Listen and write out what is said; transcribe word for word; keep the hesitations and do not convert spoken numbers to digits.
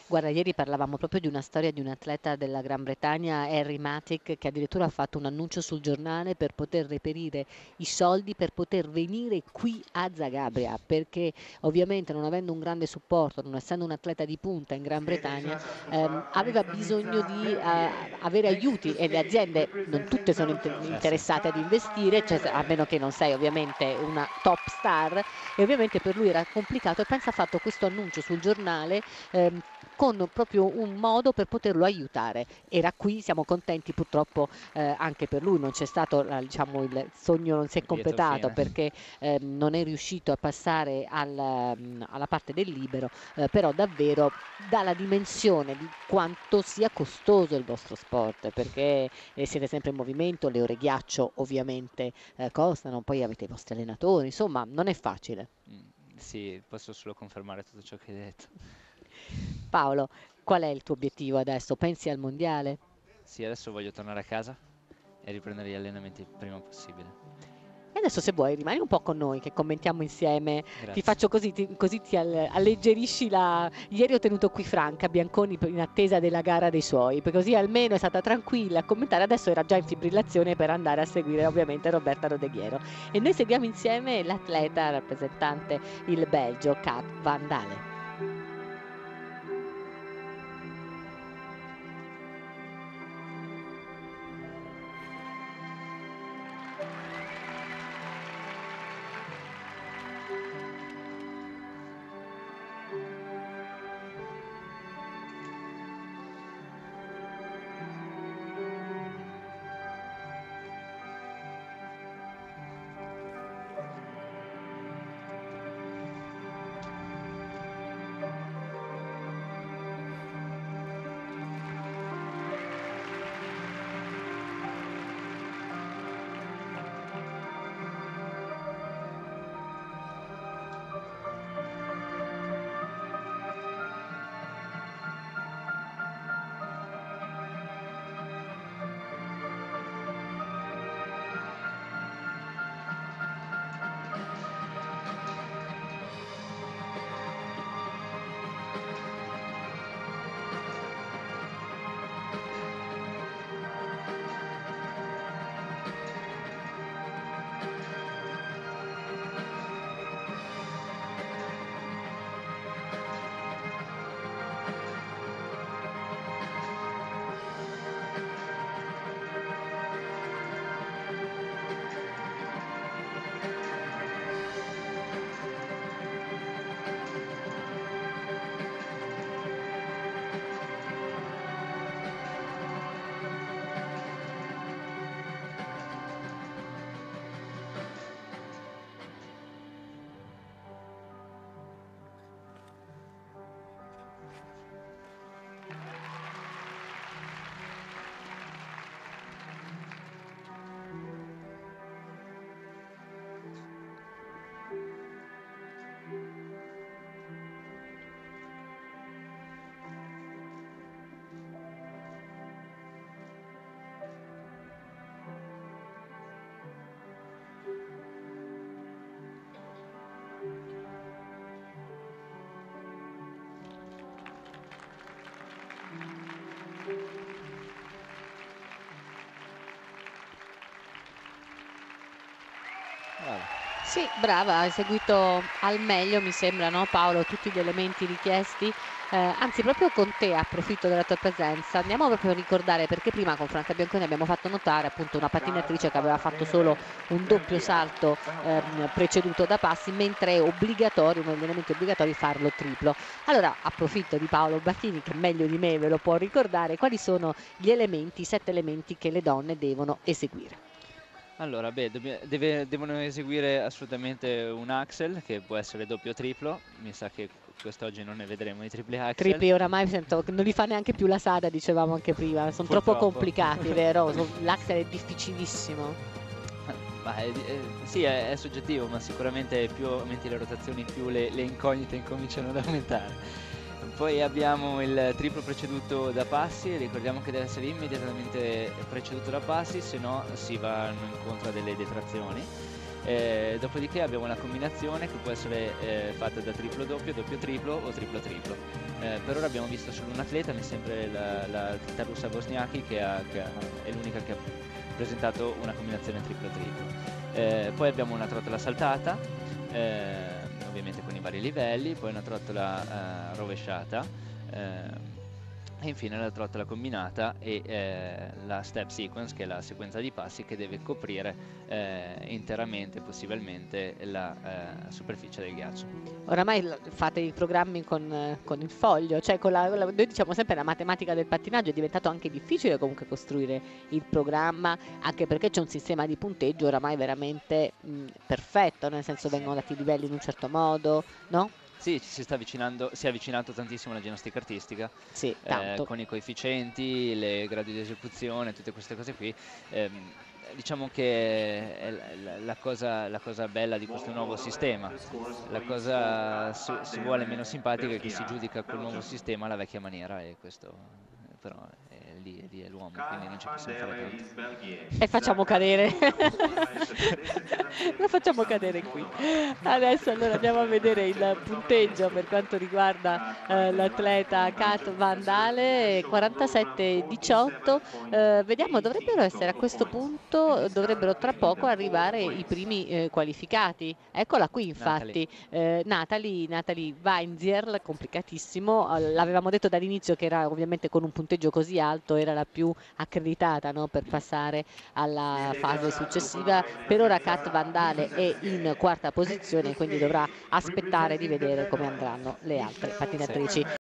Guarda, ieri parlavamo proprio di una storia di un atleta della Gran Bretagna, Harry Matic, che addirittura ha fatto un annuncio sul giornale per poter reperire i soldi per poter venire qui a Zagabria, perché ovviamente non avendo un grande supporto, non essendo un atleta di punta in Gran Bretagna, ehm, aveva bisogno di eh, avere aiuti e le aziende non tutte sono inter- Eh sì. interessate ad investire, cioè, se- a meno che non sei ovviamente una top star, e ovviamente per lui era complicato e pensa ha fatto questo annuncio sul giornale ehm, con proprio un modo per poterlo aiutare. Era qui, siamo contenti, purtroppo eh, anche per lui non c'è stato, la- diciamo, il sogno non si è Il lieto completato fine. perché eh, non è riuscito a passare al, mm, alla parte del libero, eh, però davvero dà la dimensione di quanto sia costoso il vostro sport, perché eh, siete sempre in movimento, le ore ghiaccio ovviamente eh, costano, poi avete i vostri allenatori, insomma non è facile. Mm, sì, posso solo confermare tutto ciò che hai detto. Paolo, qual è il tuo obiettivo adesso? Pensi al mondiale? Sì, adesso voglio tornare a casa e riprendere gli allenamenti il prima possibile. E adesso se vuoi rimani un po' con noi che commentiamo insieme, ti Grazie. faccio così, ti, così ti al- alleggerisci la... Ieri ho tenuto qui Franca Bianconi per- in attesa della gara dei suoi, per così almeno è stata tranquilla a commentare, adesso era già in fibrillazione per andare a seguire ovviamente Roberta Rodeghiero. E noi seguiamo insieme l'atleta rappresentante il Belgio, Kat Van Dale. Bravo. Sì, brava, hai seguito al meglio, mi sembra, no, Paolo, tutti gli elementi richiesti. Eh, anzi, proprio con te approfitto della tua presenza. Andiamo proprio a ricordare perché prima con Franca Bianconi abbiamo fatto notare appunto una pattinatrice che aveva fatto solo un doppio salto ehm, preceduto da passi, mentre è obbligatorio, uno degli elementi obbligatori, farlo triplo. Allora approfitto di Paolo Battini che meglio di me ve lo può ricordare, quali sono gli elementi, i sette elementi che le donne devono eseguire. Allora, beh, dobbia- deve- devono eseguire assolutamente un axel che può essere doppio o triplo. Mi sa che quest'oggi non ne vedremo i tripli axel. Tripli oramai sento che non li fa neanche più la Sada, dicevamo anche prima, sono troppo Purtroppo. complicati, vero? So- L'Axel è difficilissimo. Ma è, è- sì, è, è soggettivo, ma sicuramente più aumenti le rotazioni, più le, le incognite incominciano ad aumentare. Poi abbiamo il triplo preceduto da passi, ricordiamo che deve essere immediatamente preceduto da passi, se no si vanno incontro a delle detrazioni. Eh, dopodiché abbiamo una combinazione che può essere eh, fatta da triplo doppio, doppio triplo o triplo triplo. Eh, per ora abbiamo visto solo un atleta, mi sembra la, la Tarusa Bosniaki, che, ha, che ha, è l'unica che ha presentato una combinazione triplo-triplo. Eh, poi abbiamo una trottola saltata, eh, ovviamente con i vari livelli, poi una trottola eh, rovesciata, eh, e infine la trottola combinata e eh, la step sequence, che è la sequenza di passi che deve coprire eh, interamente, possibilmente, la eh, superficie del ghiaccio. Oramai l- fate i programmi con, eh, con il foglio, cioè con la, la- noi diciamo sempre la matematica del pattinaggio, è diventato anche difficile comunque costruire il programma, anche perché c'è un sistema di punteggio oramai veramente mh, perfetto, nel senso vengono dati i livelli in un certo modo, no? Sì, ci si sta avvicinando, si è avvicinato tantissimo alla ginnastica artistica, Sì, eh, tanto. con i coefficienti, le gradi di esecuzione, tutte queste cose qui. Ehm, diciamo che è la, la- la cosa, la cosa bella di questo nuovo sistema. La cosa si, si vuole meno simpatica è che si giudica col nuovo sistema alla vecchia maniera, e questo eh, però è lì, è lì è l'uomo, quindi non ci possiamo fare tanto. E facciamo cadere. Lo facciamo cadere qui. Adesso allora andiamo a vedere il punteggio per quanto riguarda eh, l'atleta Kat Van Dale, quarantasette diciotto. Eh, vediamo, dovrebbero essere a questo punto, dovrebbero tra poco arrivare i primi eh, qualificati. Eccola qui Natalie. infatti, eh, Natalie, Natalie Weinzierl, complicatissimo. Eh, L'avevamo detto dall'inizio che era ovviamente con un punteggio così alto, era la più accreditata, no, per passare alla fase successiva. Per ora Kat Van Dale è in quarta posizione, quindi dovrà aspettare di vedere come andranno le altre Sì. pattinatrici.